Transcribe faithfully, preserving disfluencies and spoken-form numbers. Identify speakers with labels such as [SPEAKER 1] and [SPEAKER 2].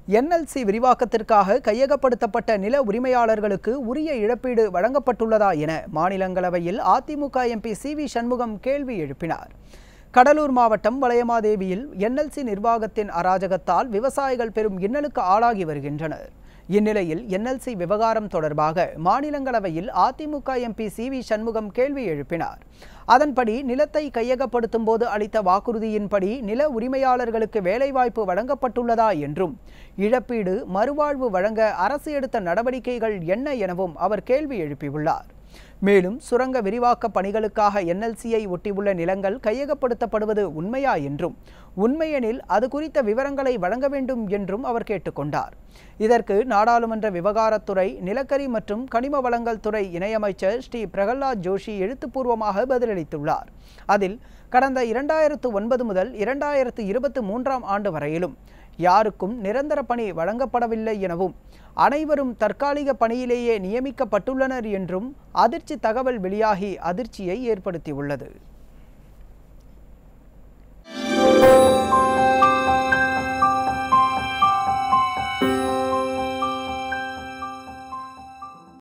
[SPEAKER 1] N L C விரிவாக்கத்திற்காக கையகப்படுத்தப்பட்ட நில உரிமையாளர்களுக்கு உரிய இழப்பீடு வழங்கப்பட்டுள்ளதா என மாநிலங்களவையில் A D M K M P C V Shanmugam கேள்வி எழுப்பினார். கடலூர் மாவட்டம் வளையமாதேவியில் N L C நிர்வாகத்தின் அராஜகத்தால் விவசாயிகள் பெரும் இன்னலுக்கு ஆளாகி வருகின்றனர். இந்நிலையில் N L C விவகாரம் தொடர்பாக மாநிலங்களவையில் A D M K M P C V Shanmugam கேள்வி எழுப்பினார். அதன்படி நிலத்தை கையகப்படுத்தும் போது அளித்த வாக்குறுதியின்படி நில உரிமையாளர்களுக்கு வேலைவாய்ப்பு வழங்கப்பட்டுள்ளதா என்றும் இழப்பீடு மறுவாழ்வு வழங்க அரசு எடுத்த நடவடிக்கைகள் என்ன எனவும் அவர் கேள்வி எழுப்பியுள்ளார். மேலும் சுரங்க விரிவாக்க பணிகளுக்காக N L C ஐ ஒட்டியுள்ள நிலங்கள் கையகப்படுத்தப்படுவது உண்மையா என்றும் உண்மையெனில் அது குறித்த விவரங்களை வழங்க வேண்டும் என்றும் அவர் கேட்டுக்கொண்டார். இதற்கு நாடாளுமன்ற விவகாரத்துறை நிலக்கரி மற்றும் கனிம வளங்கள் துறை இணையமைச்சர் ஸ்ரீ பிரகலாத் ஜோஷி எழுத்துப்பூர்வமாக பதிலளித்துள்ளார். அதில் கடந்த இரண்டாயிரத்து ஒன்பது முதல் இரண்டாயிரத்து இருபத்தி மூன்றாம் ஆண்டு வரையிலும் யாருக்கும் நிரந்தர பணி வழங்கப்படவில்லை எனவும் அனைவரும் தற்காலிக பணியிலேயே நியமிக்கப்பட்டுள்ளனர் என்றும் அதிர்ச்சி தகவல் வெளியாகி அதிர்ச்சியை ஏற்படுத்தியுள்ளது.